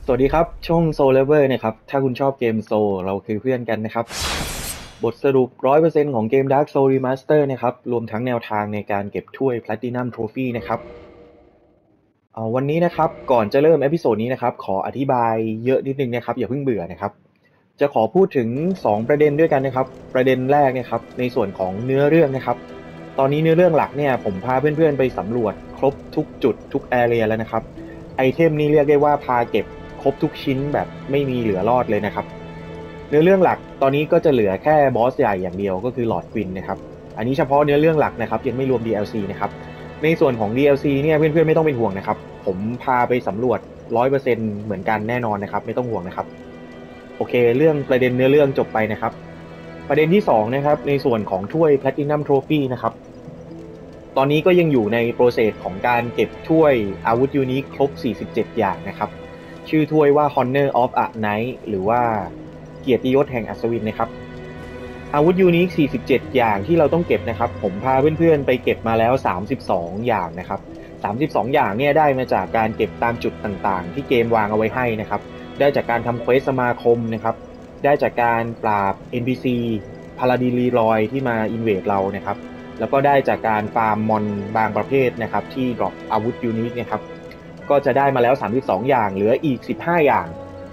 สวัสดีครับช่อง Soul Level นะครับถ้าคุณชอบเกม Soul เราคือเพื่อนกันนะครับบทสรุป100%ของเกม Dark Soul Remaster นะครับรวมทั้งแนวทางในการเก็บถ้วย Platinum Trophy นะครับวันนี้นะครับก่อนจะเริ่มเอพิโซดนี้นะครับขออธิบายเยอะนิดนึงนะครับอย่าเพิ่งเบื่อนะครับจะขอพูดถึง2ประเด็นด้วยกันนะครับประเด็นแรกนะครับในส่วนของเนื้อเรื่องนะครับตอนนี้เนื้อเรื่องหลักเนี่ยผมพาเพื่อนๆไปสำรวจครบทุกจุดทุกแอเรียแล้วนะครับไอเทมนี่เรียกได้ว่าพาเก็บครบทุกชิ้นแบบไม่มีเหลือรอดเลยนะครับเนื้อเรื่องหลักตอนนี้ก็จะเหลือแค่บอสใหญ่อย่างเดียวก็คือหลอดควินนะครับอันนี้เฉพาะเนื้อเรื่องหลักนะครับยังไม่รวม DLC นะครับในส่วนของ DLC เนี่ยเพื่อนๆไม่ต้องเป็นห่วงนะครับผมพาไปสำรวจ100%เหมือนกันแน่นอนนะครับไม่ต้องห่วงนะครับโอเคเรื่องประเด็นเนื้อเรื่องจบไปนะครับประเด็นที่2นะครับในส่วนของถ้วย Platinum Trophy นะครับตอนนี้ก็ยังอยู่ในโปรเซสของการเก็บถ้วยอาวุธยูนิคครบ47อย่างนะครับชื่อถ้วยว่า Honor of a Knight หรือว่าเกียรติยศแห่งอัศวินนะครับอาวุธยูนิค47อย่างที่เราต้องเก็บนะครับผมพาเพื่อนๆไปเก็บมาแล้ว32อย่างนะครับ32อย่างเนี่ยได้มาจากการเก็บตามจุดต่างๆที่เกมวางเอาไว้ให้นะครับได้จากการทำเควสสมาคมนะครับได้จากการปราบ NPC พาลาดินลีรอยที่มาอินเวดเรานะครับแล้วก็ได้จากการฟาร์มมอนบางประเภทนะครับที่ดรอปอาวุธยูนิคนะครับก็จะได้มาแล้ว32อย่างเหลืออีก15อย่าง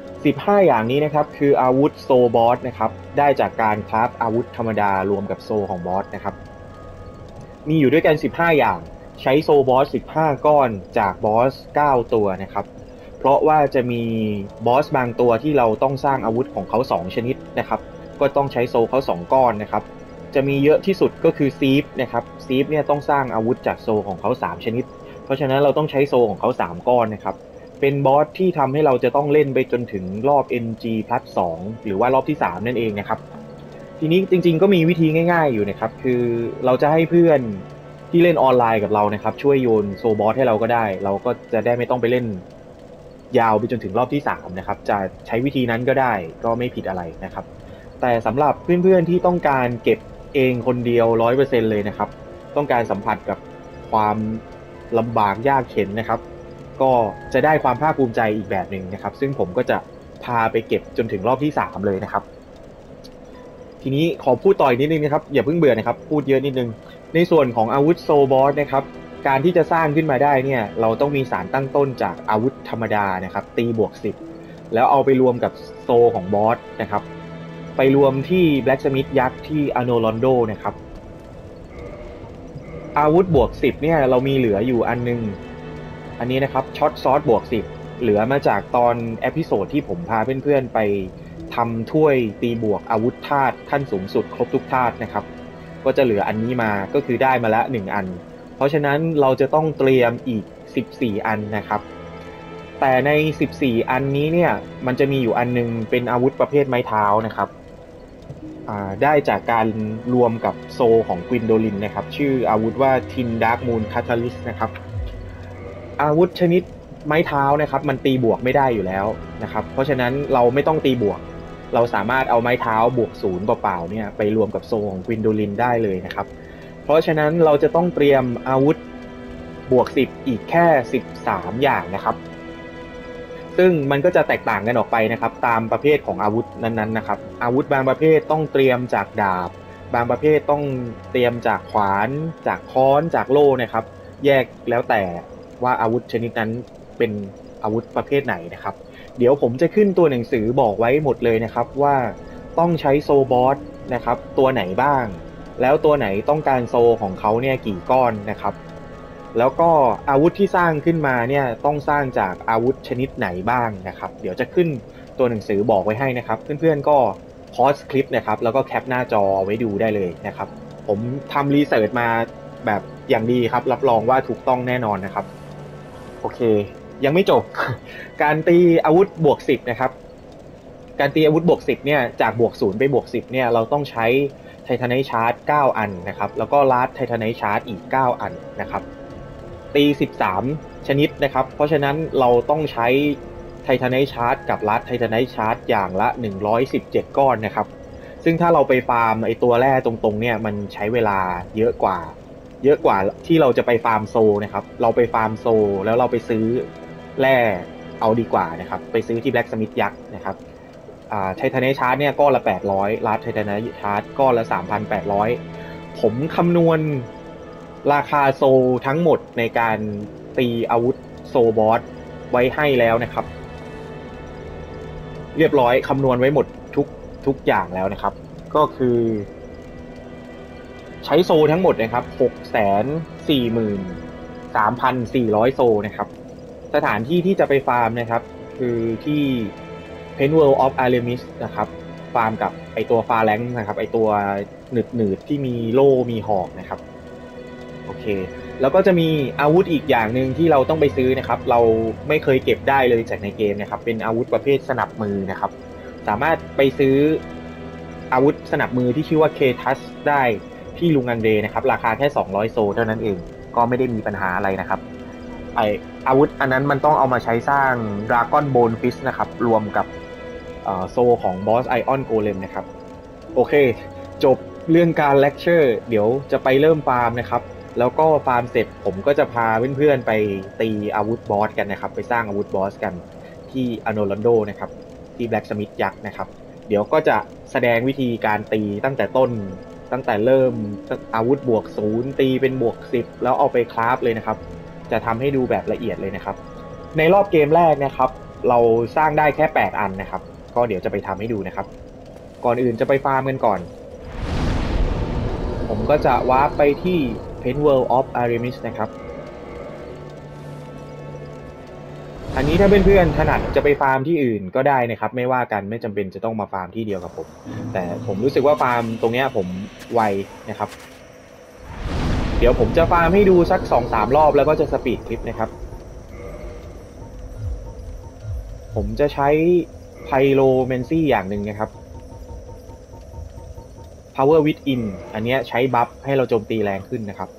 15อย่างนี้นะครับคืออาวุธโซบอสนะครับได้จากการคราฟอาวุธธรรมดารวมกับโซของบอสนะครับมีอยู่ด้วยกัน15อย่างใช้โซบอส15ก้อนจากบอส9ตัวนะครับเพราะว่าจะมีบอสบางตัวที่เราต้องสร้างอาวุธของเขา2ชนิดนะครับก็ต้องใช้โซเขา2ก้อนนะครับจะมีเยอะที่สุดก็คือซีฟนะครับซีฟเนี่ยต้องสร้างอาวุธจากโซของเขา3ชนิดเพราะฉะนั้นเราต้องใช้โซของเขา3ก้อนนะครับเป็นบอสที่ทำให้เราจะต้องเล่นไปจนถึงรอบ NG+2 หรือว่ารอบที่3นั่นเองนะครับทีนี้จริงๆก็มีวิธีง่ายๆอยู่นะครับคือเราจะให้เพื่อนที่เล่นออนไลน์กับเรานะครับช่วยโยนโซบอสให้เราก็ได้เราก็จะได้ไม่ต้องไปเล่นยาวไปจนถึงรอบที่3นะครับจะใช้วิธีนั้นก็ได้ก็ไม่ผิดอะไรนะครับแต่สำหรับเพื่อนๆที่ต้องการเก็บเองคนเดียว100%เลยนะครับต้องการสัมผัสกับความลำบากยากเข็ญนะครับก็จะได้ความภาคภูมิใจอีกแบบหนึ่งนะครับซึ่งผมก็จะพาไปเก็บจนถึงรอบที่3เลยนะครับทีนี้ขอพูดต่ออีกนิดนึงนะครับอย่าเพิ่งเบื่อนะครับพูดเยอะนิดนึงในส่วนของอาวุธโซบอสนะครับการที่จะสร้างขึ้นมาได้เนี่ยเราต้องมีสารตั้งต้นจากอาวุธธรรมดานะครับตีบวก10แล้วเอาไปรวมกับโซของบอสนะครับไปรวมที่แบล็กสมิธยักษ์ที่อโนลอนโดนะครับอาวุธบวก10เนี่ยเรามีเหลืออยู่อันนึงอันนี้นะครับช็อตซอสบวก10เหลือมาจากตอนเอพิโซดที่ผมพาเพื่อนๆไปทำถ้วยตีบวกอาวุธธาตุขั้นสูงสุดครบทุกธาตุนะครับก็จะเหลืออันนี้มาก็คือได้มาละ1อันเพราะฉะนั้นเราจะต้องเตรียมอีก14อันนะครับแต่ใน14อันนี้เนี่ยมันจะมีอยู่อันนึงเป็นอาวุธประเภทไม้เท้านะครับได้จากการรวมกับโซของกวินโดลินนะครับชื่ออาวุธว่าทินดาร์กมูนคาทาลิสนะครับอาวุธชนิดไม้เท้านะครับมันตีบวกไม่ได้อยู่แล้วนะครับเพราะฉะนั้นเราไม่ต้องตีบวกเราสามารถเอาไม้เท้าบวก0เปล่าๆเนี่ยไปรวมกับโซของกวินโดลินได้เลยนะครับเพราะฉะนั้นเราจะต้องเตรียมอาวุธบวก10อีกแค่13อย่างนะครับซึ่งมันก็จะแตกต่างกันออกไปนะครับตามประเภทของอาวุธนั้นๆนะครับอาวุธบางประเภทต้องเตรียมจากดาบบางประเภทต้องเตรียมจากขวานจากค้อนจากโล่นะครับแยกแล้วแต่ว่าอาวุธชนิดนั้นเป็นอาวุธประเภทไหนนะครับเดี๋ยวผมจะขึ้นตัวหนังสือบอกไว้หมดเลยนะครับว่าต้องใช้โซบอสนะครับตัวไหนบ้างแล้วตัวไหนต้องการโซของเขาเนี่ยกี่ก้อนนะครับแล้วก็อาวุธที่สร้างขึ้นมาเนี่ยต้องสร้างจากอาวุธชนิดไหนบ้างนะครับเดี๋ยวจะขึ้นตัวหนังสือบอกไว้ให้นะครับเพื่อนๆก็พอสคลิปนะครับแล้วก็แคปหน้าจอไว้ดูได้เลยนะครับผมทำรีเสิร์ชมาแบบอย่างดีครับรับรองว่าถูกต้องแน่นอนนะครับโอเคยังไม่จบการตีอาวุธบวก10นะครับการตีอาวุธบวก10เนี่ยจากบวก0ไปบวก10เนี่ยเราต้องใช้ไททาไนท์ชาร์จ9อันนะครับแล้วก็ลาร์ดไททาไนท์ชาร์จอีก9อันนะครับตี13ชนิดนะครับเพราะฉะนั้นเราต้องใช้ไททาไนท์ชาร์จกับลาร์ดไททาไนท์ชาร์จอย่างละ117ก้อนนะครับซึ่งถ้าเราไปฟาร์มไอตัวแร่ตรงๆเนี่ยมันใช้เวลาเยอะกว่าที่เราจะไปฟาร์มโซนะครับเราไปฟาร์มโซแล้วเราไปซื้อแร่เอาดีกว่านะครับไปซื้อที่ Blacksmith ยักษ์นะครับไทเทเนียมชาร์จเนี่ยก้อนละ800ลัดไทเทเนียมชาร์จก้อนละ 3,800 ผมคำนวณราคาโซทั้งหมดในการตีอาวุธโซบอสไว้ให้แล้วนะครับเรียบร้อยคำนวณไว้หมดทุกอย่างแล้วนะครับก็คือใช้โซทั้งหมดนะครับ643,400 โซนะครับสถานที่ที่จะไปฟาร์มนะครับคือที่ Pen World of Artemis นะครับฟาร์มกับไอตัวฟาแลงนะครับไอตัวหนืดที่มีโล่มีหอกนะครับโอเคแล้วก็จะมีอาวุธอีกอย่างหนึ่งที่เราต้องไปซื้อนะครับเราไม่เคยเก็บได้เลยจากในเกมนะครับเป็นอาวุธประเภทสนับมือนะครับสามารถไปซื้ออาวุธสนับมือที่ชื่อว่า K-Touch ได้ที่ลุงอังเดนะครับราคาแค่200 โซเท่านั้นเองก็ไม่ได้มีปัญหาอะไรนะครับไออาวุธอันนั้นมันต้องเอามาใช้สร้าง Dragon Bone Fist นะครับรวมกับโซของบอสไอออนโกเลมนะครับโอเคจบเรื่องการเลคเชอร์เดี๋ยวจะไปเริ่มฟาร์มนะครับแล้วก็ฟาร์มเสร็จผมก็จะพาเพื่อนๆไปตีอาวุธบอสกันนะครับไปสร้างอาวุธบอสกันที่อโนลันโดนะครับที่แบล็กสมิธยักษ์นะครับเดี๋ยวก็จะแสดงวิธีการตีตั้งแต่ต้นตั้งแต่เริ่มอาวุธบวก0ตีเป็นบวก10แล้วเอาไปคราฟเลยนะครับจะทำให้ดูแบบละเอียดเลยนะครับในรอบเกมแรกนะครับเราสร้างได้แค่8อันนะครับก็เดี๋ยวจะไปทำให้ดูนะครับก่อนอื่นจะไปฟาร์มกันก่อนผมก็จะวาร์ปไปที่ Pen World of Artemis นะครับอันนี้ถ้าเพื่อนๆถนัดจะไปฟาร์มที่อื่นก็ได้นะครับไม่ว่ากันไม่จำเป็นจะต้องมาฟาร์มที่เดียวกับผมแต่ผมรู้สึกว่าฟาร์มตรงนี้ผมไวนะครับเดี๋ยวผมจะฟาร์มให้ดูสัก 2-3 รอบแล้วก็จะสปีดคลิปนะครับผมจะใช้ไพโรแมนซี่อย่างหนึ่งนะครับ Power Within อันนี้ใช้บัฟให้เราโจมตีแรงขึ้นนะครับ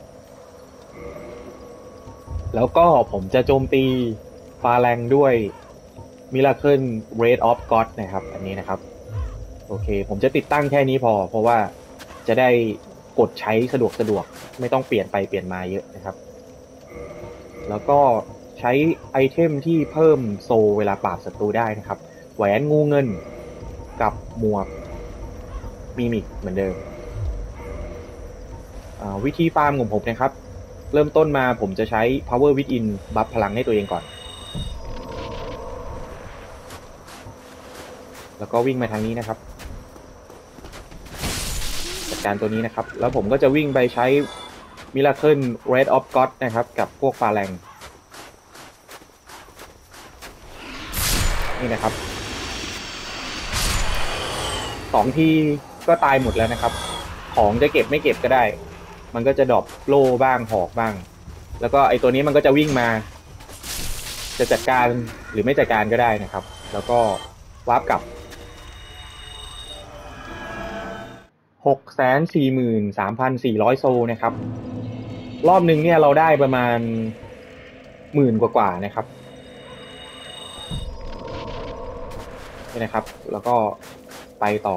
แล้วก็ผมจะโจมตีฟาแรงด้วย Miracle Red of God นะครับอันนี้นะครับโอเคผมจะติดตั้งแค่นี้พอเพราะว่าจะได้กดใช้สะดวกไม่ต้องเปลี่ยนไปเปลี่ยนมาเยอะนะครับแล้วก็ใช้ไอเทมที่เพิ่มโซเวลาปราบศัตรูได้นะครับแหวนงูเงินกับหมวกมิมิกเหมือนเดิมวิธีฟาร์มของผมนะครับเริ่มต้นมาผมจะใช้ Power Within บัฟพลังให้ตัวเองก่อนแล้วก็วิ่งมาทางนี้นะครับจัดการตัวนี้นะครับแล้วผมก็จะวิ่งไปใช้ Miracle Red of God นะครับกับพวกฟาแรงนี่นะครับ2 ทีก็ตายหมดแล้วนะครับของจะเก็บไม่เก็บก็ได้มันก็จะดรอปโล่บ้างหอกบ้างแล้วก็ไอตัวนี้มันก็จะวิ่งมาจะจัดการหรือไม่จัดการก็ได้นะครับแล้วก็วาร์ปกลับ643,400 โซนะครับรอบนึงเนี่ยเราได้ประมาณ10,000 กว่านะครับนี่นะครับแล้วก็ไปต่อ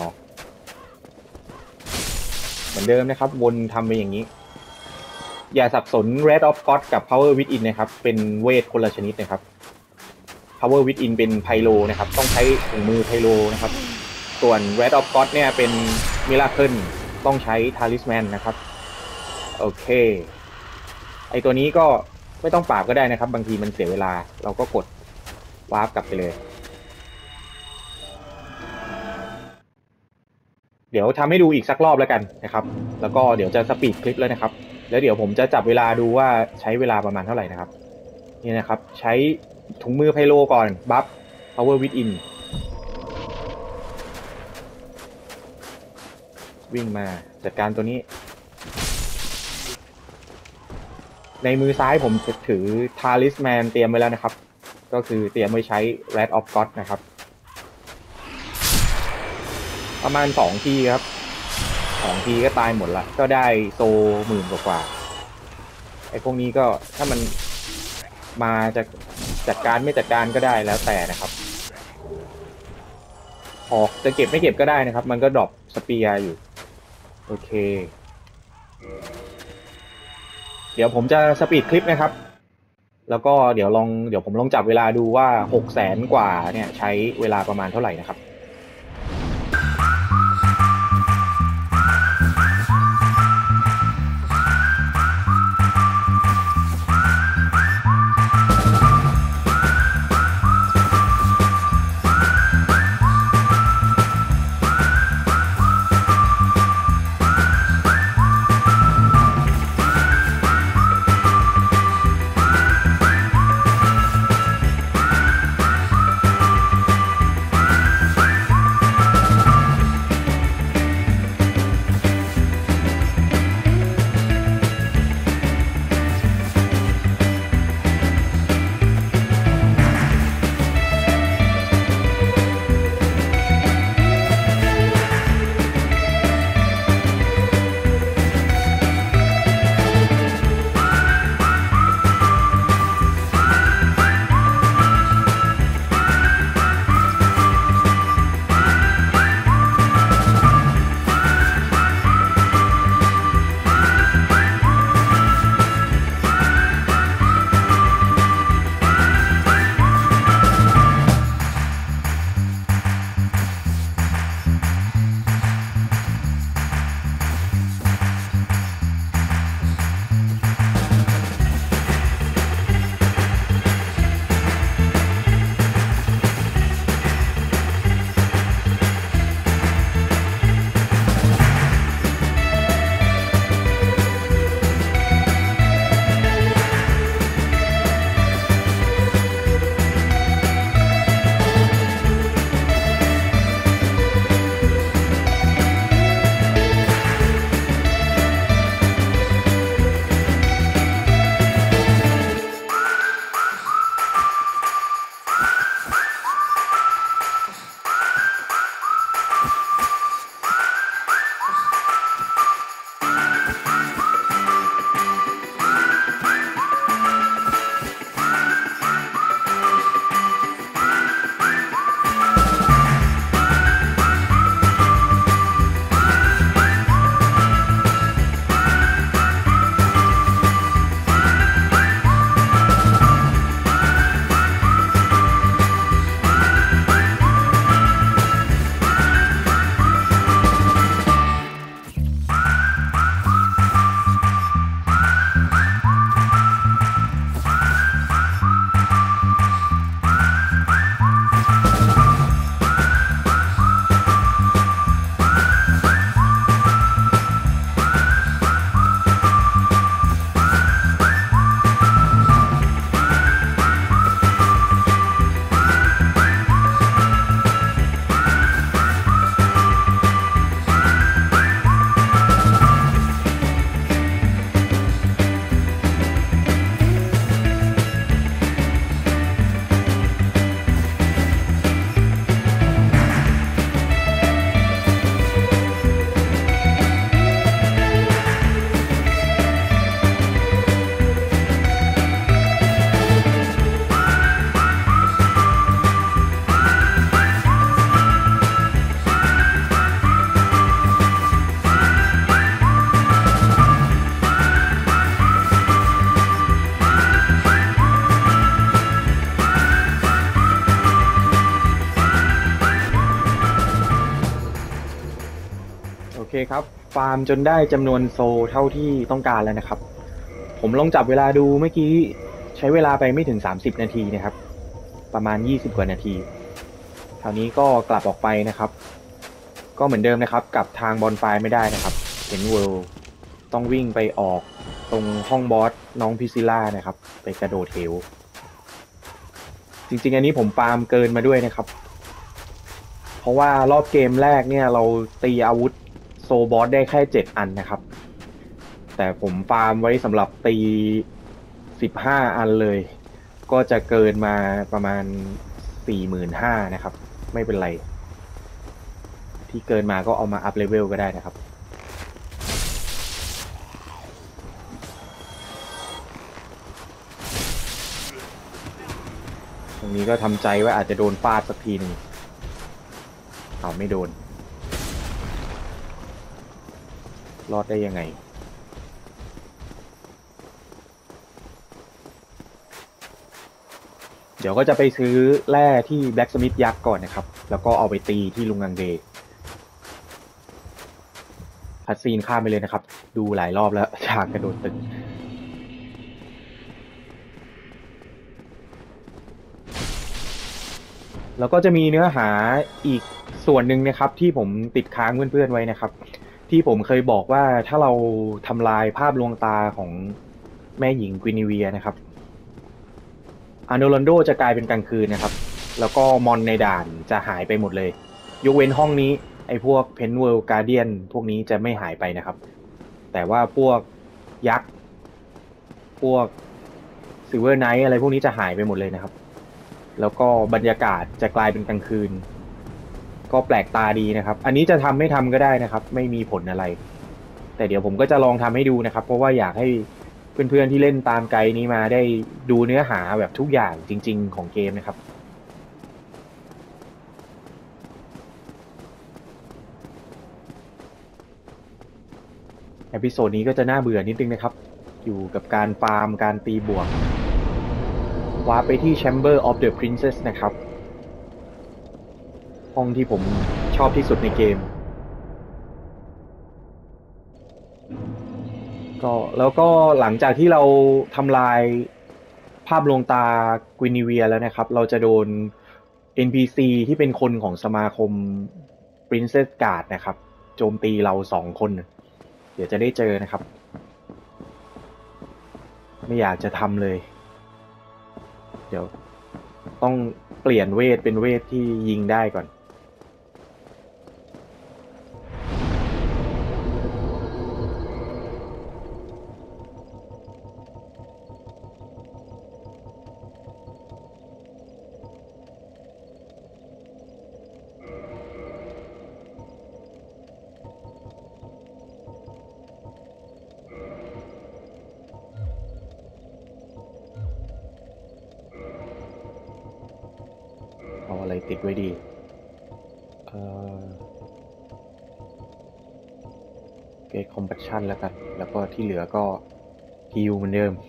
เหมือนเดิมนะครับวนทำไปอย่างนี้อย่าสับสน Red of God กับ Power Within นะครับเป็นเวทคนละชนิดนะครับ Power Within เป็นไพโลนะครับต้องใช้ถุงมือไพโลนะครับส่วน Red of God เนี่ยเป็น Miracle ต้องใช้ Talisman นะครับโอเคไอตัวนี้ก็ไม่ต้องปราบก็ได้นะครับบางทีมันเสียเวลาเราก็กดวาร์ปกลับไปเลยเดี๋ยวทำให้ดูอีกสักรอบแล้วกันนะครับแล้วก็เดี๋ยวจะสปีดคลิปแล้วนะครับแล้วเดี๋ยวผมจะจับเวลาดูว่าใช้เวลาประมาณเท่าไหร่นะครับนี่นะครับใช้ถุงมือไพโลก่อนบัฟ Power Within วิ่งมาจัดการตัวนี้ในมือซ้ายผมถือ Talisman เตรียมไว้แล้วนะครับก็คือเตรียมไว้ใช้ Red of God นะครับประมาณ2 ทีครับ2 ทีก็ตายหมดละก็ได้โซ10,000 กว่าไอ้พวกนี้ก็ถ้ามันมาจะจัดการไม่จัดการก็ได้แล้วแต่นะครับออกจะเก็บไม่เก็บก็ได้นะครับมันก็ดรอปสเปียร์อยู่โอเคเดี๋ยวผมจะสปีดคลิปนะครับแล้วก็เดี๋ยวผมลองจับเวลาดูว่า600,000กว่าเนี่ยใช้เวลาประมาณเท่าไหร่นะครับโอเคครับฟาร์มจนได้จำนวนโซเท่าที่ต้องการแล้วนะครับผมลองจับเวลาดูเมื่อกี้ใช้เวลาไปไม่ถึง30นาทีนะครับประมาณ20กว่านาทีคราวนี้ก็กลับออกไปนะครับก็เหมือนเดิมนะครับกลับทางบอนไฟไม่ได้นะครับเห็นเวิลด์ต้องวิ่งไปออกตรงห้องบอสน้องพิซิล่านะครับไปกระโดดเหวจริงๆอันนี้ผมฟาร์มเกินมาด้วยนะครับเพราะว่ารอบเกมแรกเนี่ยเราตีอาวุธโซบอสได้แค่7อันนะครับแต่ผมฟาร์มไว้สำหรับตี15อันเลยก็จะเกินมาประมาณ45,000นะครับไม่เป็นไรที่เกินมาก็เอามาอัพเลเวลก็ได้นะครับตรงนี้ก็ทำใจว่าอาจจะโดนฟาดสักทีหนึ่งเอาไม่โดนรอดได้ยังไงเดี๋ยวก็จะไปซื้อแร่ที่แบล็กสมิธยักษ์ก่อนนะครับแล้วก็เอาไปตีที่ลุงงังเดคัดซีนข้ามไปเลยนะครับดูหลายรอบแล้วฉากกระโดดตึกแล้วก็จะมีเนื้อหาอีกส่วนหนึ่งนะครับที่ผมติดค้างเพื่อนๆไว้นะครับที่ผมเคยบอกว่าถ้าเราทำลายภาพลวงตาของแม่หญิงกวินิเวียนะครับอาร์โนลันโดจะกลายเป็นกลางคืนนะครับแล้วก็มอนในด่านจะหายไปหมดเลยยกเว้นห้องนี้ไอ้พวกเพนเวิลด์การ์เดียนพวกนี้จะไม่หายไปนะครับแต่ว่าพวกยักษ์พวกซิลเวอร์ไนท์อะไรพวกนี้จะหายไปหมดเลยนะครับแล้วก็บรรยากาศจะกลายเป็นกลางคืนก็แปลกตาดีนะครับอันนี้จะทำไม่ทำก็ได้นะครับไม่มีผลอะไรแต่เดี๋ยวผมก็จะลองทำให้ดูนะครับเพราะว่าอยากให้เพื่อนๆที่เล่นตามไกด์นี้มาได้ดูเนื้อหาแบบทุกอย่างจริงๆของเกมนะครับเอพิโซดนี้ก็จะน่าเบื่อนิดนึงนะครับอยู่กับการฟาร์มการตีบวกวาร์ปไปที่ Chamber of the Princess นะครับห้องที่ผมชอบที่สุดในเกมก็แล้วก็หลังจากที่เราทำลายภาพลวงตากวินิเวียแล้วนะครับเราจะโดน NPC ที่เป็นคนของสมาคม Princess Guard นะครับโจมตีเรา2 คนเดี๋ยวจะได้เจอนะครับไม่อยากจะทำเลยเดี๋ยวต้องเปลี่ยนเวทเป็นเวทที่ยิงได้ก่อนเอาอะไรติดไว้ดีเกรดคอมแพคชั่นแล้วกันแล้วก็ที่เหลือก็ฮิลเหมือนเดิม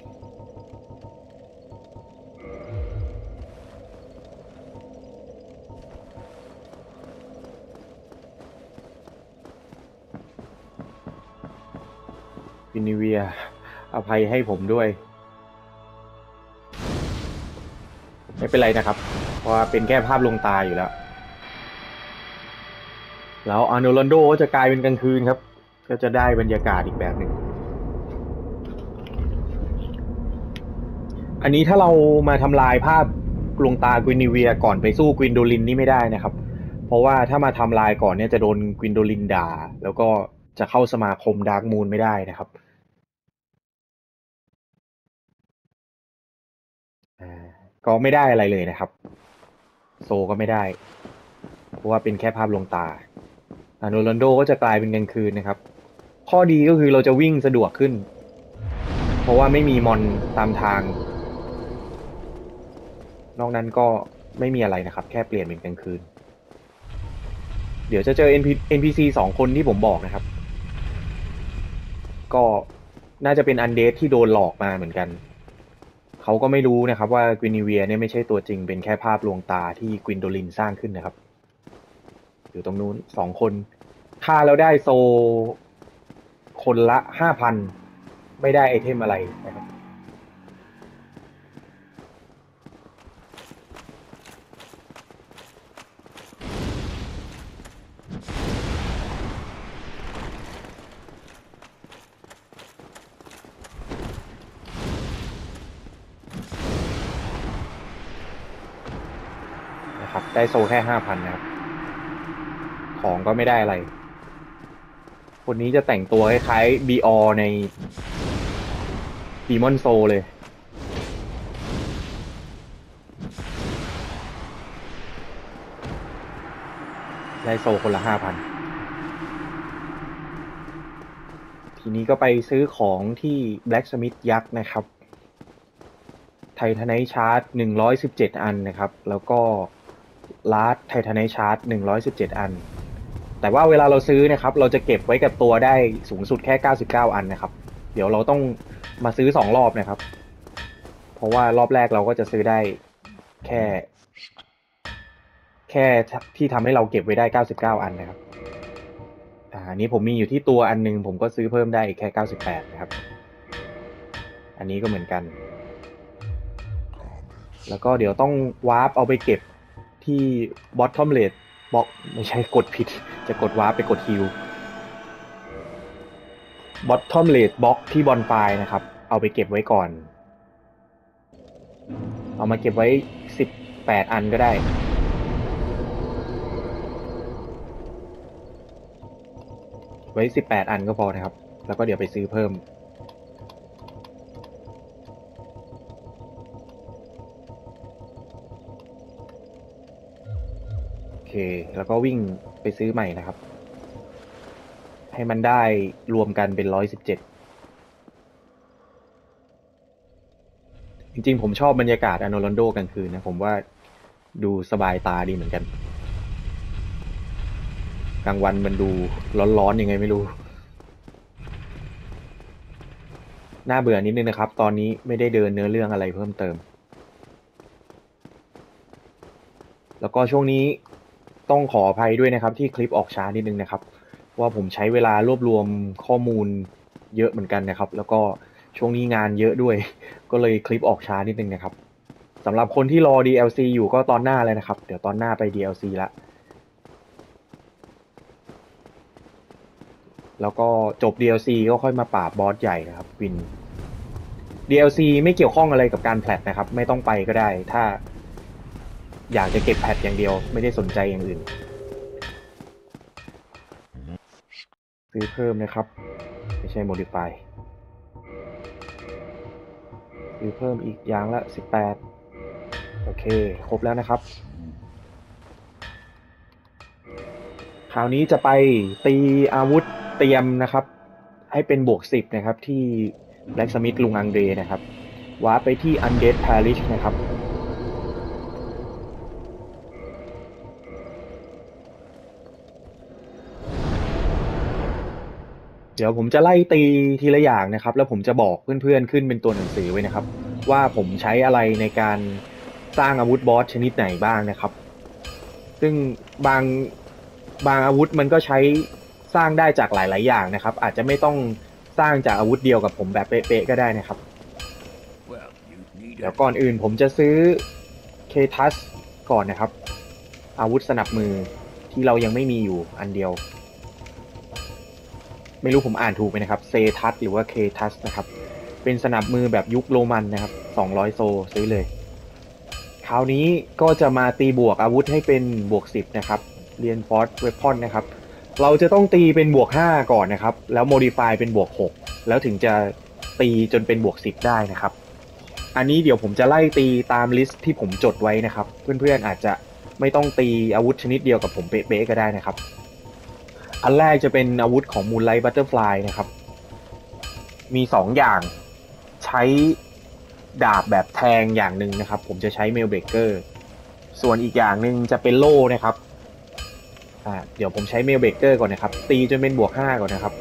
วินิเวียอภัยให้ผมด้วยไม่เป็นไรนะครับเพราะว่าเป็นแค่ภาพลวงตาอยู่แล้วแล้วอาร์โนลันโดก็จะกลายเป็นกลางคืนครับก็จะได้บรรยากาศอีกแบบหนึ่งอันนี้ถ้าเรามาทำลายภาพลวงตากวินิเวียก่อนไปสู้กวินโดลินนี่ไม่ได้นะครับเพราะว่าถ้ามาทำลายก่อนเนี่ยจะโดนกวินโดลินด่าแล้วก็จะเข้าสมาคมดาร์กมูนไม่ได้นะครับก็ไม่ได้อะไรเลยนะครับโซก็ไม่ได้เพราะว่าเป็นแค่ภาพลวงตาโรนัลโดก็จะกลายเป็นกลางคืนนะครับข้อดีก็คือเราจะวิ่งสะดวกขึ้นเพราะว่าไม่มีมอนตามทางนอกนั้นก็ไม่มีอะไรนะครับแค่เปลี่ยนเป็นกลางคืนเดี๋ยวจะเจอ NPC 2 คนที่ผมบอกนะครับก็น่าจะเป็นอันเดสที่โดนหลอกมาเหมือนกันเขาก็ไม่รู้นะครับว่ากวินิเวียเนี่ยไม่ใช่ตัวจริงเป็นแค่ภาพลวงตาที่กวินโดลินสร้างขึ้นนะครับอยู่ตรงนู้น2 คนฆ่าแล้วได้โซคนละ 5,000 ไม่ได้ไอเทมอะไรนะครับได้โซแค่ 5,000 นะครับของก็ไม่ได้อะไรคนนี้จะแต่งตัวคล้ายๆบีออในดีมอนโซเลยได้โซคนละ 5,000 ทีนี้ก็ไปซื้อของที่ Blacksmith ยักษ์นะครับไททาไนท์ชาร์จ117 อันนะครับแล้วก็ลาร์ดไททาไนท์ชาร์จ117 อันแต่ว่าเวลาเราซื้อนะครับเราจะเก็บไว้กับตัวได้สูงสุดแค่99 อันนะครับเดี๋ยวเราต้องมาซื้อ2 รอบนะครับเพราะว่ารอบแรกเราก็จะซื้อได้แค่ที่ทำให้เราเก็บไว้ได้99อันนะครับอันนี้ผมมีอยู่ที่ตัวอันนึงผมก็ซื้อเพิ่มได้อีกแค่98นะครับอันนี้ก็เหมือนกันแล้วก็เดี๋ยวต้องวาร์ปเอาไปเก็บที่ bottom rate บอกไม่ใช่กดผิดจะกดวาร์ปไปกดฮิล bottom rate box ที่บอนไฟนะครับเอาไปเก็บไว้ก่อนเอามาเก็บไว้18อันก็ได้ไว้18อันก็พอนะครับแล้วก็เดี๋ยวไปซื้อเพิ่มโอเคแล้วก็วิ่งไปซื้อใหม่นะครับให้มันได้รวมกันเป็น117จริงๆผมชอบบรรยากาศอโนลันโดกลางคืนนะผมว่าดูสบายตาดีเหมือนกันกลางวันมันดูร้อนๆยังไงไม่รู้น่าเบื่อนิดนึงนะครับตอนนี้ไม่ได้เดินเนื้อเรื่องอะไรเพิ่มเติมแล้วก็ช่วงนี้ต้องขออภัยด้วยนะครับที่คลิปออกช้านิดนึงนะครับว่าผมใช้เวลารวบรวมข้อมูลเยอะเหมือนกันนะครับแล้วก็ช่วงนี้งานเยอะด้วยก็เลยคลิปออกช้านิดนึงนะครับสำหรับคนที่รอ DLC อยู่ก็ตอนหน้าเลยนะครับเดี๋ยวตอนหน้าไป DLC ละแล้วก็จบ DLC ก็ค่อยมาปราบบอสใหญ่นะครับวิน DLC ไม่เกี่ยวข้องอะไรกับการแพลตนะครับไม่ต้องไปก็ได้ถ้าอยากจะเก็บแพทอย่างเดียวไม่ได้สนใจอย่างอื่นซื้อเพิ่มนะครับไม่ใช่ modify ซื้อเพิ่มอีกอย่างละ18โอเคครบแล้วนะครับคราวนี้จะไปตีอาวุธเตรียมนะครับให้เป็นบวก10นะครับที่ Blacksmith ลุงอังเดรนะครับวาร์ปไปที่ Undead Parish นะครับเดี๋ยวผมจะไล่ตีทีละอย่างนะครับแล้วผมจะบอกเพื่อนๆขึ้นเป็นตัวหนังสือไว้นะครับว่าผมใช้อะไรในการสร้างอาวุธบอสชนิดไหนบ้างนะครับซึ่งบางอาวุธมันก็ใช้สร้างได้จากหลายๆอย่างนะครับอาจจะไม่ต้องสร้างจากอาวุธเดียวกับผมแบบเป๊ะๆก็ได้นะครับเดี๋ยวก่อนอื่นผมจะซื้อเคทัสก่อนนะครับอาวุธสนับมือที่เรายังไม่มีอยู่อันเดียวไม่รู้ผมอ่านถูกไหมนะครับเซทัสหรือว่าเคทัสนะครับเป็นสนับมือแบบยุคโรมันนะครับ200โซซื้อเลยคราวนี้ก็จะมาตีบวกอาวุธให้เป็นบวก10นะครับเรียนฟอร์สเวพอนนะครับเราจะต้องตีเป็นบวก5ก่อนนะครับแล้วโมดิฟายเป็นบวก6แล้วถึงจะตีจนเป็นบวก10ได้นะครับอันนี้เดี๋ยวผมจะไล่ตีตามลิสต์ที่ผมจดไว้นะครับเพื่อนๆอาจจะไม่ต้องตีอาวุธชนิดเดียวกับผมเป๊ะๆก็ได้นะครับอันแรกจะเป็นอาวุธของ Moonlight Butterfly นะครับมี2อย่างใช้ดาบแบบแทงอย่างหนึ่งนะครับผมจะใช้ Mail Breaker ส่วนอีกอย่างหนึ่งจะเป็นโล่นะครับเดี๋ยวผมใช้ Mail Breaker ก่อนนะครับตีจนเป็นบวก5ก่อนนะครับ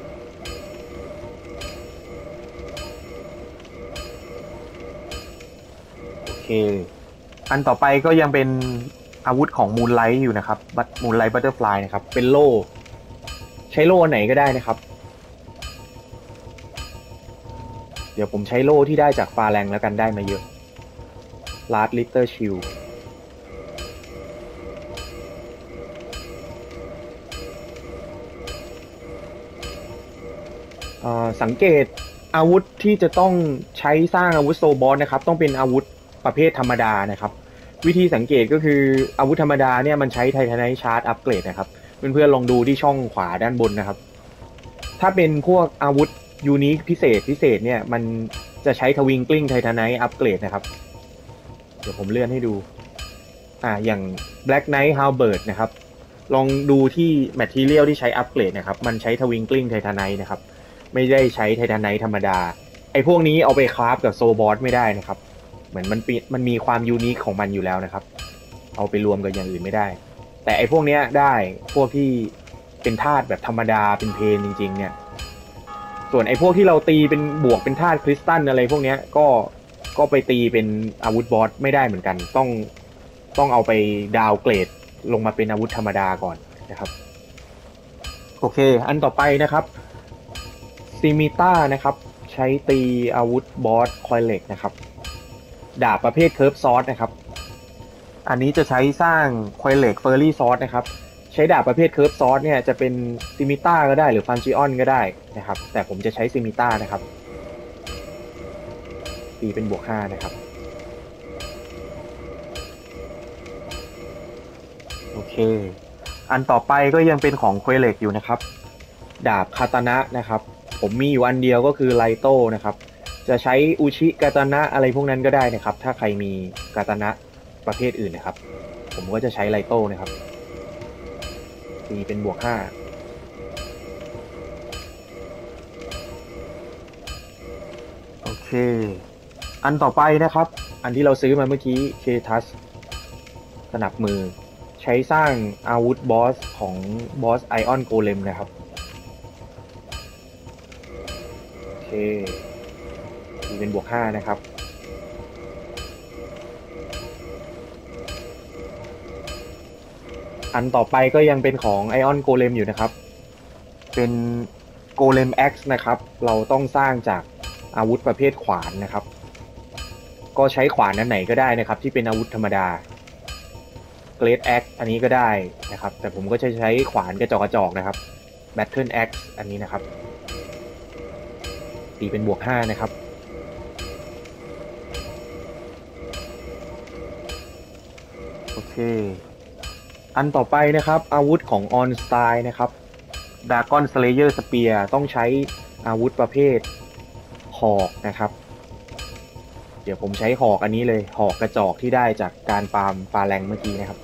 โอเคอันต่อไปก็ยังเป็นอาวุธของ Moonlight อยู่นะครับ Moonlight Butterfly นะครับเป็นโล่ใช้โล่ไหนก็ได้นะครับเดี๋ยวผมใช้โล่ที่ได้จากฟาแรงแล้วกันได้มาเยอะ Last Litter Shield สังเกตอาวุธที่จะต้องใช้สร้างอาวุธโซบอสนะครับต้องเป็นอาวุธประเภทธรรมดานะครับวิธีสังเกตก็คืออาวุธธรรมดาเนี่ยมันใช้ไททาไนท์ชาร์จอัปเกรดนะครับเพื่อนๆลองดูที่ช่องขวาด้านบนนะครับถ้าเป็นพวกอาวุธยูนิคพิเศษเนี่ยมันจะใช้ทวิงกลิ้งไททาไนท์อัปเกรดนะครับเดี๋ยวผมเลื่อนให้ดูอย่าง Black Knight Halberd นะครับลองดูที่ Material ที่ใช้อัปเกรดนะครับมันใช้ทวิงกลิ้งไททาไนท์นะครับไม่ได้ใช้ไททาไนท์ธรรมดาไอ้พวกนี้เอาไปคราฟกับโซบอสไม่ได้นะครับเหมือนมันมีความยูนิคของมันอยู่แล้วนะครับเอาไปรวมกับอย่างอื่นไม่ได้แต่ไอ้พวกเนี้ยได้พวกที่เป็นธาตุแบบธรรมดาเป็นเพลนจริงๆเนี่ยส่วนไอ้พวกที่เราตีเป็นบวกเป็นธาตุคริสตัลอะไรพวกเนี้ยก็ก็ไปตีเป็นอาวุธบอสไม่ได้เหมือนกันต้องเอาไปดาวเกรดลงมาเป็นอาวุธธรรมดาก่อนนะครับโอเคอันต่อไปนะครับซิมิต้านะครับใช้ตีอาวุธบอสคอยเหล็กนะครับดาบประเภทเคิร์ฟซอสนะครับอันนี้จะใช้สร้างคอยเหล็กเฟอร์รี่ซอสนะครับใช้ดาบประเภทเคิร์ฟซอสเนี่ยจะเป็นซิมิต้าก็ได้หรือฟันจิออนก็ได้นะครับแต่ผมจะใช้ซิมิต้านะครับตีเป็นบวก5นะครับโอเคอันต่อไปก็ยังเป็นของเควเล็กอยู่นะครับดาบคาตานะนะครับผมมีอยู่อันเดียวก็คือไลโต้นะครับจะใช้อุชิกาตานะอะไรพวกนั้นก็ได้นะครับถ้าใครมีกาตานะประเภทอื่นนะครับผมก็จะใช้ไลโต้นะครับตีเป็นบวก5โอเคอันต่อไปนะครับอันที่เราซื้อมาเมื่อกี้เคทัสสนับมือใช้สร้างอาวุธบอสของบอสไอออนโกเลมนะครับโอเคตีเป็นบวก5นะครับอันต่อไปก็ยังเป็นของไอออนโกเลมอยู่นะครับเป็นโกเลม X นะครับเราต้องสร้างจากอาวุธประเภทขวานนะครับก็ใช้ขวานนั้นไหนก็ได้นะครับที่เป็นอาวุธธรรมดาเกรด X อันนี้ก็ได้นะครับแต่ผมก็จะใช้ขวานกระจอกนะครับ Battle X อันนี้นะครับตีเป็นบวก5นะครับโอเคอันต่อไปนะครับอาวุธของ On Style นะครับ Dragon Slayer Spear ต้องใช้อาวุธประเภทหอกนะครับเดี๋ยวผมใช้หอกอันนี้เลยหอกกระจอกที่ได้จากการฟาร์มปลาแรงเมื่อกี้นะครับ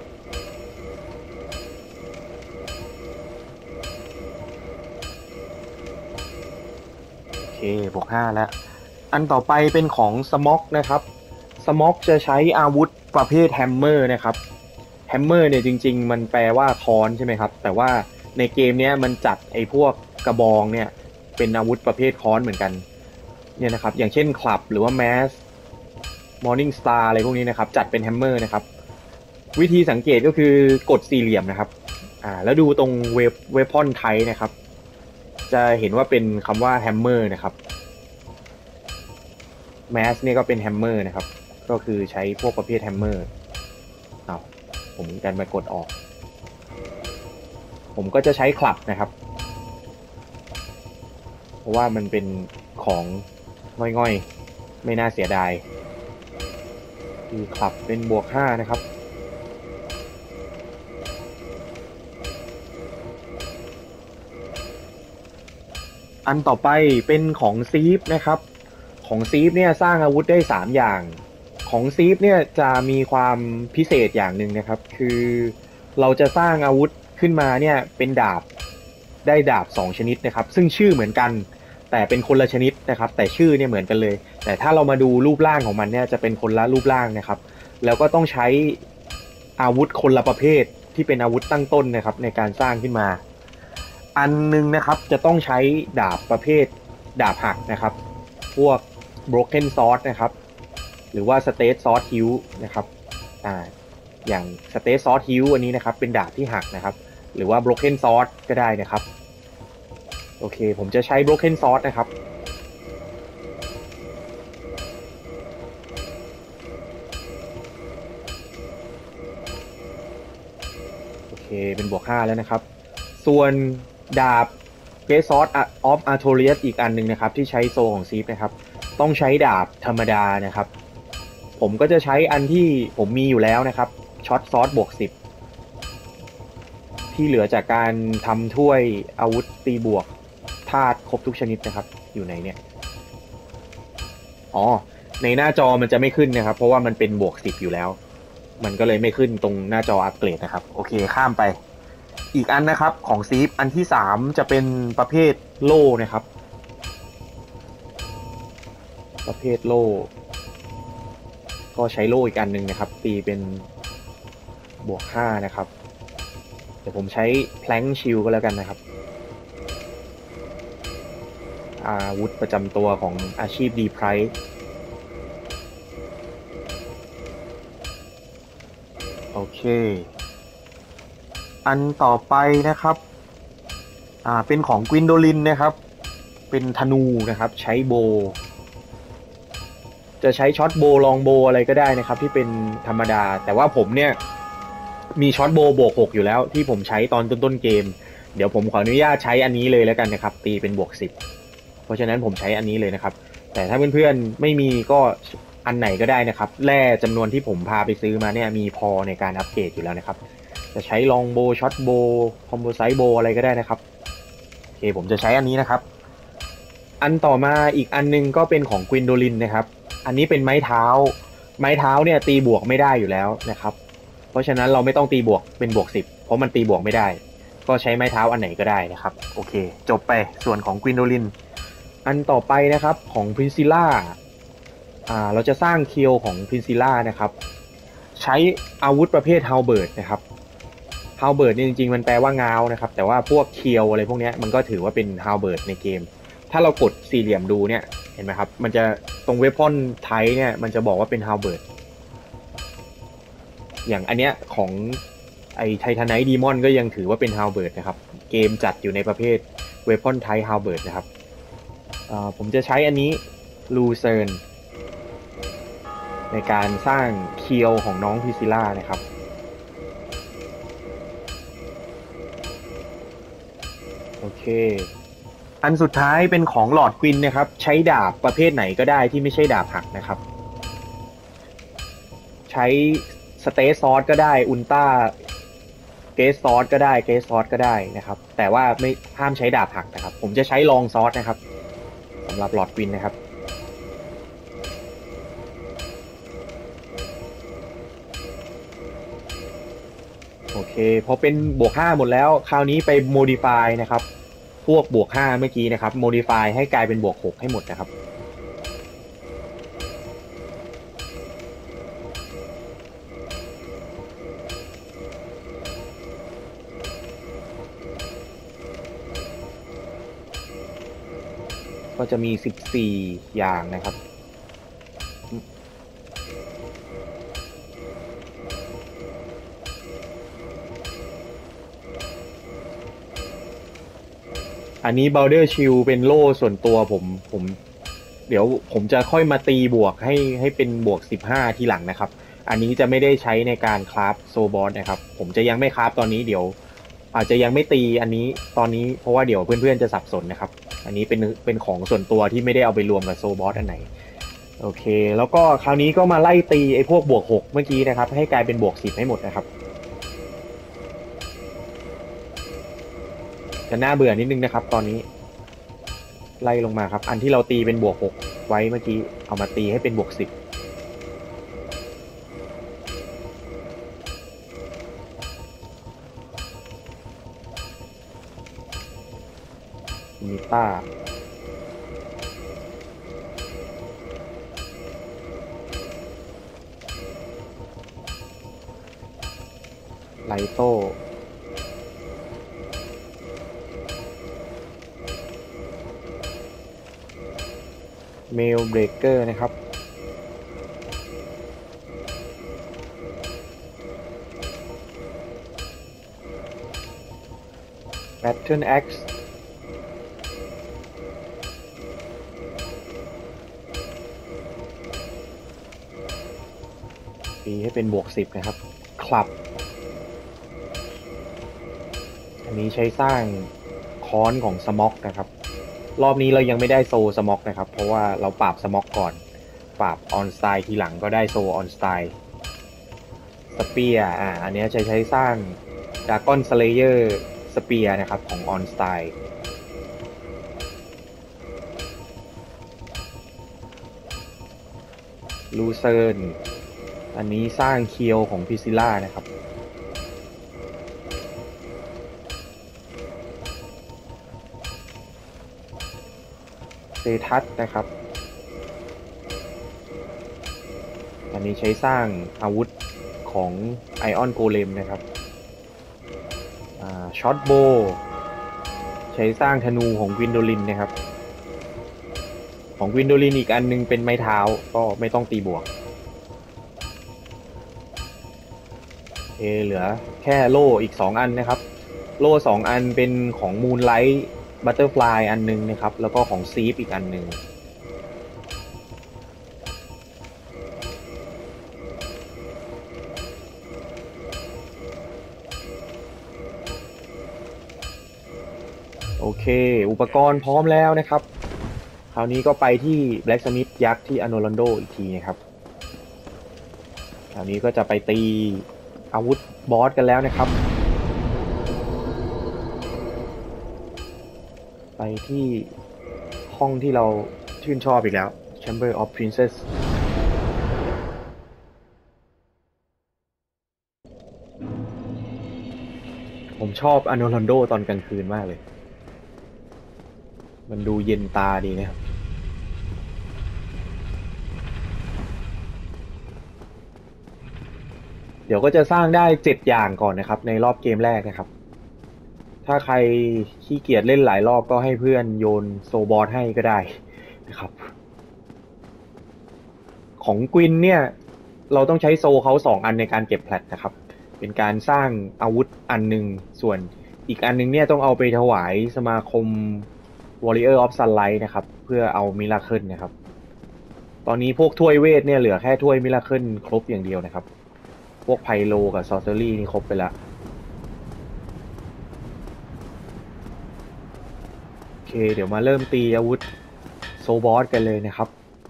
โอเคบวก5แล้วอันต่อไปเป็นของสม็อกนะครับสม็อกจะใช้อาวุธประเภทแฮมเมอร์นะครับแฮมเมอร์เนี่ยจริงๆมันแปลว่าค้อนใช่ไหมครับแต่ว่าในเกมนี้มันจัดไอ้พวกกระบองเนี่ยเป็นอาวุธประเภทค้อนเหมือนกันเนี่ยนะครับอย่างเช่นคลับหรือว่าแมสมอร์นิ่งสตาร์อะไรพวกนี้นะครับจัดเป็นแฮมเมอร์นะครับวิธีสังเกตก็คือกดสี่เหลี่ยมนะครับแล้วดูตรงเวพอนไทนะครับจะเห็นว่าเป็นคำว่าแฮมเมอร์นะครับแมสเนี่ยก็เป็นแฮมเมอร์นะครับก็คือใช้พวกประเภทแฮมเมอร์ผมดันไปกดออกผมก็จะใช้คลับนะครับเพราะว่ามันเป็นของง่อยๆไม่น่าเสียดายคือคลับเป็นบวก5นะครับอันต่อไปเป็นของซีฟนะครับของซีฟเนี่ยสร้างอาวุธได้3อย่างของซีฟเนี่ยจะมีความพิเศษอย่างหนึ่งนะครับคือเราจะสร้างอาวุธขึ้นมาเนี่ยเป็นดาบได้ดาบ2ชนิดนะครับซึ่งชื่อเหมือนกันแต่เป็นคนละชนิดนะครับแต่ชื่อเนี่ยเหมือนกันเลยแต่ถ้าเรามาดูรูปร่างของมันเนี่ยจะเป็นคนละรูปร่างนะครับแล้วก็ต้องใช้อาวุธคนละประเภทที่เป็นอาวุธตั้งต้นนะครับในการสร้างขึ้นมาอันนึงนะครับจะต้องใช้ดาบประเภทดาบหักนะครับพวก broken sword นะครับหรือว่า state sword hilt นะครับอย่าง state sword hilt อันนี้นะครับเป็นดาบที่หักนะครับหรือว่า broken sword ก็ได้นะครับโอเคผมจะใช้ broken sword นะครับโอเคเป็นบวก5แล้วนะครับส่วนดาบ Great Sword of Artorias อีกอันหนึ่งนะครับที่ใช้โซของซีฟนะครับต้องใช้ดาบธรรมดานะครับผมก็จะใช้อันที่ผมมีอยู่แล้วนะครับช็อตซอสบวก10ที่เหลือจากการทำถ้วยอาวุธตีบวกธาตุครบทุกชนิดนะครับอยู่ไหนเนี่ยในหน้าจอมันจะไม่ขึ้นนะครับเพราะว่ามันเป็นบวก10อยู่แล้วมันก็เลยไม่ขึ้นตรงหน้าจออัปเกรดนะครับโอเคข้ามไปอีกอันนะครับของซีฟอันที่3จะเป็นประเภทโล่นะครับประเภทโล่ก็ใช้โล่อีกอันหนึ่งนะครับตีเป็นบวก5นะครับเดี๋ยวผมใช้แพลงชิลก็แล้วกันนะครับอาวุธประจำตัวของอาชีพดีไพรส์เคอันต่อไปนะครับเป็นของกวินโดลินนะครับเป็นธนูนะครับใช้โบจะใช้ช็อตโบลองโบอะไรก็ได้นะครับที่เป็นธรรมดาแต่ว่าผมเนี่ยมีช็อตโบบวก6อยู่แล้วที่ผมใช้ตอนต้นเกมเดี๋ยวผมขออนุญาตใช้อันนี้เลยแล้วกันนะครับตีเป็นบวก10เพราะฉะนั้นผมใช้อันนี้เลยนะครับแต่ถ้าเพื่อนๆไม่มีก็อันไหนก็ได้นะครับแร่จำนวนที่ผมพาไปซื้อมาเนี่ยมีพอในการอัปเกรดอยู่แล้วนะครับจะใช้ลองโบช็อตโบคอมโบไซโบอะไรก็ได้นะครับโอเคผมจะใช้อันนี้นะครับอันต่อมาอีกอันนึงก็เป็นของกวินโดลินนะครับอันนี้เป็นไม้เท้าเนี่ยตีบวกไม่ได้อยู่แล้วนะครับเพราะฉะนั้นเราไม่ต้องตีบวกเป็นบวก10เพราะมันตีบวกไม่ได้ก็ใช้ไม้เท้าอันไหนก็ได้นะครับโอเคจบไปส่วนของกวินโดลินอันต่อไปนะครับของพรินซิล่าเราจะสร้างเคียวของพรินซิล่านะครับใช้อาวุธประเภทฮาวเบิร์ดนะครับฮาวเบิร์ดนี่จริงๆมันแปลว่าง้าวนะครับแต่ว่าพวกเคียวอะไรพวกนี้มันก็ถือว่าเป็นฮาวเบิร์ดในเกมถ้าเรากดสี่เหลี่ยมดูเนี่ยเห็นไหมครับมันจะตรงเวพอนไทป์เนี่ยมันจะบอกว่าเป็นฮาวเบิร์ดอย่างอันเนี้ยของไอไททาไนท์ดีมอนก็ยังถือว่าเป็นฮาวเบิร์ดนะครับเกมจัดอยู่ในประเภทเวพอนไทป์ฮาวเบิร์ดนะครับผมจะใช้อันนี้ลูเซิร์นในการสร้างเคียวของน้องพิซิล่านะครับโอเคอันสุดท้ายเป็นของหลอดควินนะครับใช้ดาบประเภทไหนก็ได้ที่ไม่ใช่ดาบหักนะครับใช้สเตซอสก็ได้อุลตร้าเกสซอสก็ได้เกสซอสก็ได้นะครับแต่ว่าไม่ห้ามใช้ดาบหักนะครับผมจะใช้ลองซอสนะครับสำหรับหลอดควินนะครับโอเคพอเป็นบวก5หมดแล้วคราวนี้ไป modify นะครับพวกบวก5เมื่อกี้นะครับ modify ให้กลายเป็นบวก6ให้หมดนะครับก็จะมี14อย่างนะครับอันนี้ Boulder Shield เป็นโล่ส่วนตัวผมเดี๋ยวผมจะค่อยมาตีบวกให้เป็นบวก15ทีหลังนะครับอันนี้จะไม่ได้ใช้ในการคราฟโซบอสนะครับผมจะยังไม่คราฟตอนนี้เดี๋ยวอาจจะยังไม่ตีอันนี้ตอนนี้เพราะว่าเดี๋ยวเพื่อนๆจะสับสนนะครับอันนี้เป็นของส่วนตัวที่ไม่ได้เอาไปรวมกับโซบอสอันไหนโอเคแล้วก็คราวนี้ก็มาไล่ตีไอ้พวกบวก6เมื่อกี้นะครับให้กลายเป็นบวก10ให้หมดนะครับจะน่าเบื่อนิดนึงนะครับตอนนี้ไล่ลงมาครับอันที่เราตีเป็นบวก6ไว้เมื่อกี้เอามาตีให้เป็นบวก10มิต้าไลโต้เมลเบรกเกอร์นะครับแบทเทิลแอ็กซ์ตีให้เป็นบวก10นะครับคลับอันนี้ใช้สร้างค้อนของสม็อกนะครับรอบนี้เรายังไม่ได้โซสม็อกนะครับเพราะว่าเราปราบสม็อกก่อนปราบออนสไตล์ทีหลังก็ได้โซออนสไตล์สเปียร์อันนี้ใช้สร้างดากอนสเลเยอร์สเปียร์นะครับของออนสไตล์ลูเซิร์นอันนี้สร้างเคียวของพิซิล่านะครับเซทัสนะครับอันนี้ใช้สร้างอาวุธของไอออนโกเลมนะครับช็อตโบใช้สร้างธนูของกวินโดลินนะครับของกวินโดลินอีกอันนึงเป็นไม้เท้าก็ไม่ต้องตีบวกเหลือแค่โล่อีก2อันนะครับโล่2อันเป็นของ Moonlight Butterfly อันนึงนะครับแล้วก็ของ Seep อีกอันนึงโอเคอุปกรณ์พร้อมแล้วนะครับคราวนี้ก็ไปที่ Blacksmith ยักษ์ที่อโนลันโดอีกทีนะครับคราวนี้ก็จะไปตีอาวุธบอสกันแล้วนะครับไปที่ห้องที่เราชื่นชอบอีกแล้ว Chamber of Princess ผมชอบอโนลันโดตอนกลางคืนมากเลยมันดูเย็นตาดีนะครับเดี๋ยวก็จะสร้างได้7อย่างก่อนนะครับในรอบเกมแรกนะครับถ้าใครขี้เกียจเล่นหลายรอบก็ให้เพื่อนโยนโซบอสให้ก็ได้นะครับของกวินเนี่ยเราต้องใช้โซเขา2อันในการเก็บแพลตนะครับเป็นการสร้างอาวุธอันหนึ่งส่วนอีกอันนึงเนี่ยต้องเอาไปถวายสมาคม Warrior of Sunlight นะครับเพื่อเอามิราเคิลนะครับตอนนี้พวกถ้วยเวทเนี่ยเหลือแค่ถ้วยมิราเคิลครบอย่างเดียวนะครับพวกไพโลกับซอร์เซอรี่นี่ครบไปแล้วโอเคเดี๋ยวมาเริ่มตีอาวุธโซบอสกันเลยนะครับ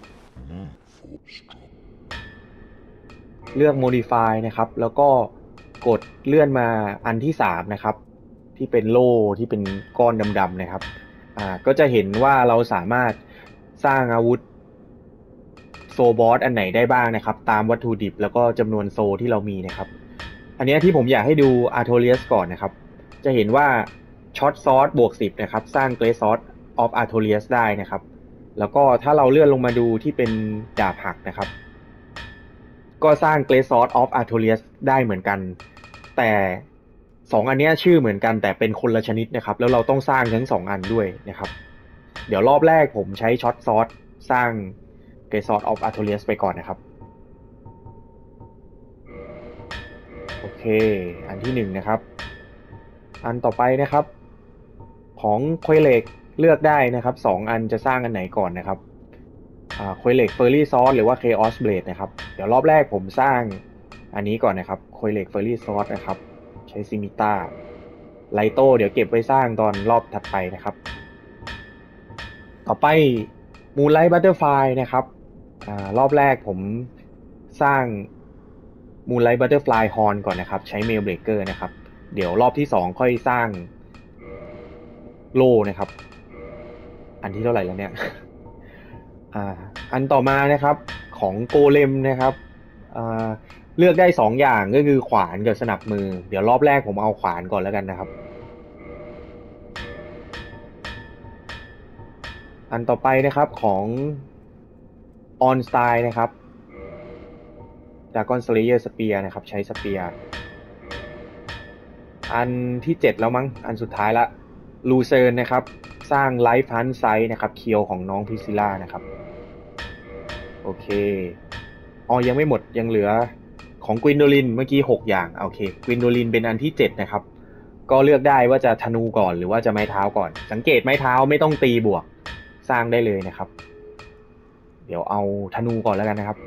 เลือก Modify นะครับแล้วก็กดเลื่อนมาอันที่3นะครับที่เป็นโล่ที่เป็นก้อนดำๆนะครับก็จะเห็นว่าเราสามารถสร้างอาวุธโซบอสอันไหนได้บ้างนะครับตามวัตถุดิบแล้วก็จำนวนโซที่เรามีนะครับอันนี้ที่ผมอยากให้ดูอาร์โทเรียสก่อนนะครับจะเห็นว่าช็อตซอสบวก10นะครับสร้างเกรซอสออฟอาร์โทเรียสได้นะครับแล้วก็ถ้าเราเลื่อนลงมาดูที่เป็นดาบหักนะครับก็สร้างเกรซอสออฟอาร์โทเรียสได้เหมือนกันแต่2อันนี้ชื่อเหมือนกันแต่เป็นคนละชนิดนะครับแล้วเราต้องสร้างทั้ง2อันด้วยนะครับเดี๋ยวรอบแรกผมใช้ช็อตซอสสร้างเกรซอสออฟอาร์โทเรียสไปก่อนนะครับโอเคอันที่1นะครับอันต่อไปนะครับของเควเลกเลือกได้นะครับ2อันจะสร้างอันไหนก่อนนะครับเควเลกเฟอร์รี่ซอสหรือว่าเคออสเบลดนะครับเดี๋ยวรอบแรกผมสร้างอันนี้ก่อนนะครับเควเลกเฟอร์รี่ซอสนะครับใช้ซิมิต้าไลโต้เดี๋ยวเก็บไว้สร้างตอนรอบถัดไปนะครับต่อไปมูนไลท์บัตเตอร์ไฟนะครับรอบแรกผมสร้างมูนไลท์บัตเตอร์ฟลายฮอร์นก่อนนะครับใช้เมลเบรกเกอร์นะครับเดี๋ยวรอบที่2ค่อยสร้างโล่นะครับอันที่เท่าไหร่แล้วเนี่ยอันต่อมานะครับของโกเลมนะครับเลือกได้2อย่างก็คือขวานกับสนับมือเดี๋ยวรอบแรกผมเอาขวานก่อนแล้วกันนะครับอันต่อไปนะครับของออนสไตล์นะครับจากอนสเลเยอร์สเปียร์นะครับใช้สเปียร์อันที่7แล้วมั้งอันสุดท้ายละลูเซิร์นนะครับสร้างไลฟ์ฮันไซด์นะครับเคียวของน้องพิซิล่านะครับโอเคยังไม่หมดยังเหลือของกวินโดลินเมื่อกี้6อย่างโอเคกวินโดลินเป็นอันที่7นะครับก็เลือกได้ว่าจะธนูก่อนหรือว่าจะไม้เท้าก่อนสังเกตไม้เท้าไม่ต้องตีบวกสร้างได้เลยนะครับเดี๋ยวเอาธนูก่อนแล้วกันนะครับ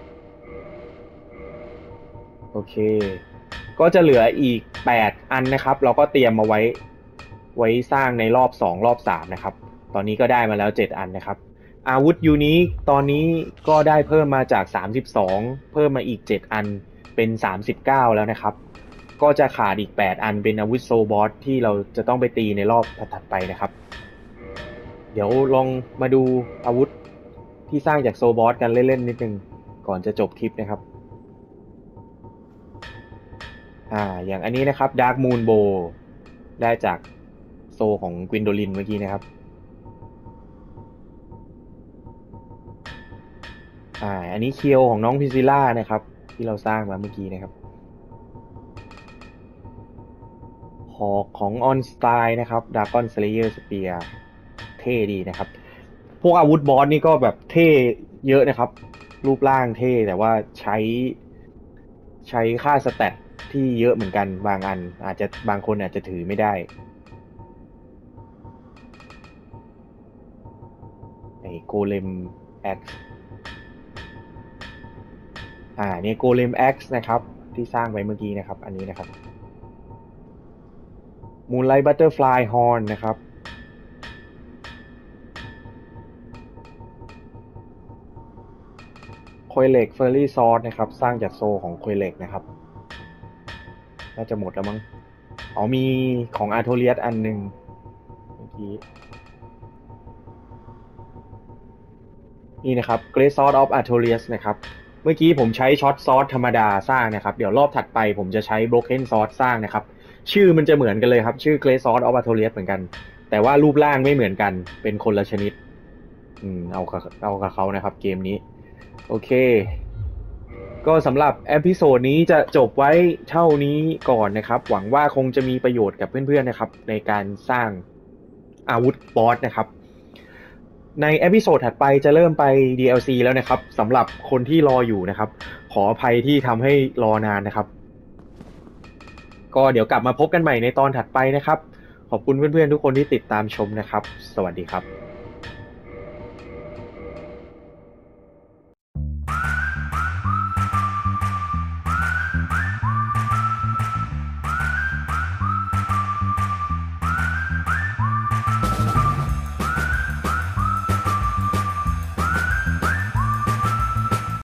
โอเคก็จะเหลืออีก8อันนะครับเราก็เตรียมมาไว้สร้างในรอบ2รอบ3นะครับตอนนี้ก็ได้มาแล้ว7อันนะครับอาวุธยูนิคตอนนี้ก็ได้เพิ่มมาจาก32เพิ่มมาอีก7อันเป็น39แล้วนะครับก็จะขาดอีก8อันเป็นอาวุธโซบอสที่เราจะต้องไปตีในรอบถัดๆไปนะครับเดี๋ยวลองมาดูอาวุธที่สร้างจากโซบอสกันเล่นๆนิดนึงก่อนจะจบคลิปนะครับอย่างอันนี้นะครับ Dark Moon Bow ได้จากโซของกวินโดลินเมื่อกี้นะครับอันนี้เคียวของน้องพิซิล่านะครับที่เราสร้างมาเมื่อกี้นะครับหอกของออนสไตล์นะครับดากอนสเลเยอร์สเปียร์เท่ดีนะครับพวกอาวุธบอสนี่ก็แบบเท่เยอะนะครับรูปร่างเท่แต่ว่าใช้ค่าสแตทที่เยอะเหมือนกันบางอันอาจจะบางคนอาจจะถือไม่ได้ไอ้โกเลมแอ็กซ์เนี่ยโกเลมแอ็กซ์นะครับที่สร้างไว้เมื่อกี้นะครับอันนี้นะครับมูนไลท์บัตเตอร์ฟลายฮอร์นนะครับโคยเล็กเฟอร์รี่ซอสนะครับสร้างจากโซของโคยเล็กนะครับน่าจะหมดแล้วมั้งมีของอาร์โทเรียสอันหนึ่งเมื่อกี้นี่นะครับ Great Sword of Artorias นะครับเมื่อกี้ผมใช้ช็อตซอสธรรมดาสร้างนะครับเดี๋ยวรอบถัดไปผมจะใช้ Broken Sword สร้างนะครับชื่อมันจะเหมือนกันเลยครับชื่อ Great Sword of Artorias เหมือนกันแต่ว่ารูปร่างไม่เหมือนกันเป็นคนละชนิดเอากับเขานะครับเกมนี้โอเคก็สำหรับเอพิโซดนี้จะจบไว้เท่านี้ก่อนนะครับหวังว่าคงจะมีประโยชน์กับเพื่อนๆนะครับในการสร้างอาวุธบอสนะครับในเอพิโซดถัดไปจะเริ่มไป DLC แล้วนะครับสำหรับคนที่รออยู่นะครับขออภัยที่ทำให้รอนานนะครับก็เดี๋ยวกลับมาพบกันใหม่ในตอนถัดไปนะครับขอบคุณเพื่อนๆทุกคนที่ติดตามชมนะครับสวัสดีครับ